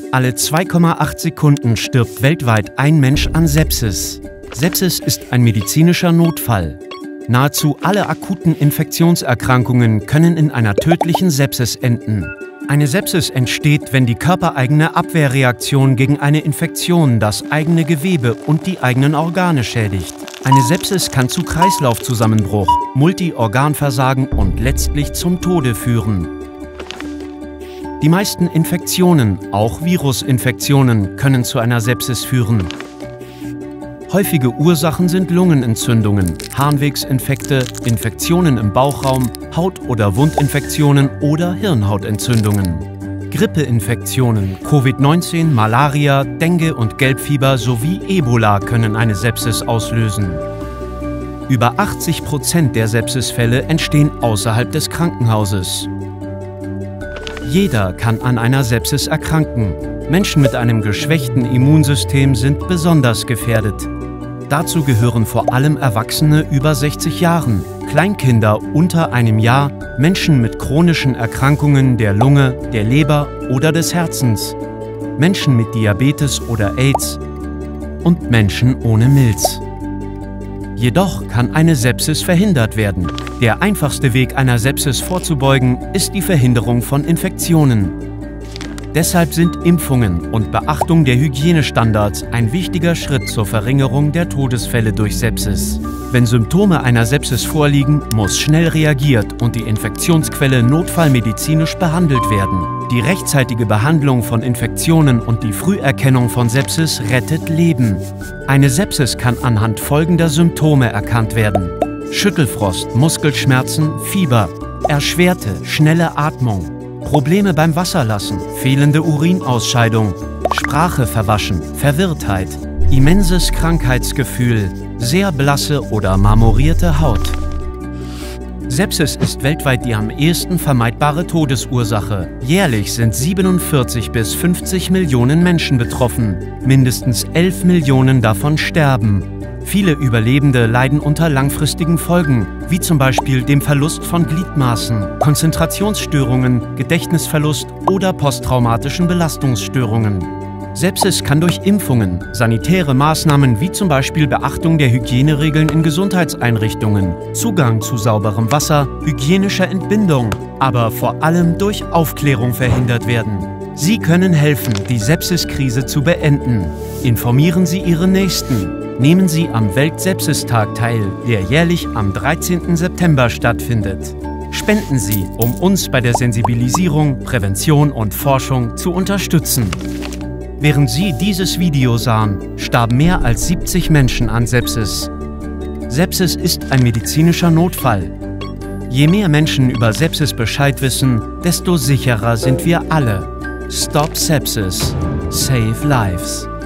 Alle 2,8 Sekunden stirbt weltweit ein Mensch an Sepsis. Sepsis ist ein medizinischer Notfall. Nahezu alle akuten Infektionserkrankungen können in einer tödlichen Sepsis enden. Eine Sepsis entsteht, wenn die körpereigene Abwehrreaktion gegen eine Infektion das eigene Gewebe und die eigenen Organe schädigt. Eine Sepsis kann zu Kreislaufzusammenbruch, Multiorganversagen und letztlich zum Tode führen. Die meisten Infektionen, auch Virusinfektionen, können zu einer Sepsis führen. Häufige Ursachen sind Lungenentzündungen, Harnwegsinfekte, Infektionen im Bauchraum, Haut- oder Wundinfektionen oder Hirnhautentzündungen. Grippeinfektionen, Covid-19, Malaria, Dengue und Gelbfieber sowie Ebola können eine Sepsis auslösen. Über 80% der Sepsisfälle entstehen außerhalb des Krankenhauses. Jeder kann an einer Sepsis erkranken. Menschen mit einem geschwächten Immunsystem sind besonders gefährdet. Dazu gehören vor allem Erwachsene über 60 Jahren, Kleinkinder unter einem Jahr, Menschen mit chronischen Erkrankungen der Lunge, der Leber oder des Herzens, Menschen mit Diabetes oder AIDS und Menschen ohne Milz. Jedoch kann eine Sepsis verhindert werden. Der einfachste Weg, einer Sepsis vorzubeugen, ist die Verhinderung von Infektionen. Deshalb sind Impfungen und Beachtung der Hygienestandards ein wichtiger Schritt zur Verringerung der Todesfälle durch Sepsis. Wenn Symptome einer Sepsis vorliegen, muss schnell reagiert und die Infektionsquelle notfallmedizinisch behandelt werden. Die rechtzeitige Behandlung von Infektionen und die Früherkennung von Sepsis rettet Leben. Eine Sepsis kann anhand folgender Symptome erkannt werden: Schüttelfrost, Muskelschmerzen, Fieber, erschwerte, schnelle Atmung, Probleme beim Wasserlassen, fehlende Urinausscheidung, Sprache verwaschen, Verwirrtheit, immenses Krankheitsgefühl, sehr blasse oder marmorierte Haut. Sepsis ist weltweit die am ehesten vermeidbare Todesursache. Jährlich sind 47 bis 50 Millionen Menschen betroffen. Mindestens 11 Millionen davon sterben. Viele Überlebende leiden unter langfristigen Folgen, wie zum Beispiel dem Verlust von Gliedmaßen, Konzentrationsstörungen, Gedächtnisverlust oder posttraumatischen Belastungsstörungen. Sepsis kann durch Impfungen, sanitäre Maßnahmen wie zum Beispiel Beachtung der Hygieneregeln in Gesundheitseinrichtungen, Zugang zu sauberem Wasser, hygienischer Entbindung, aber vor allem durch Aufklärung verhindert werden. Sie können helfen, die Sepsiskrise zu beenden. Informieren Sie Ihre Nächsten. Nehmen Sie am Weltsepsistag teil, der jährlich am 13. September stattfindet. Spenden Sie, um uns bei der Sensibilisierung, Prävention und Forschung zu unterstützen. Während Sie dieses Video sahen, starben mehr als 70 Menschen an Sepsis. Sepsis ist ein medizinischer Notfall. Je mehr Menschen über Sepsis Bescheid wissen, desto sicherer sind wir alle. Stop Sepsis. Save Lives.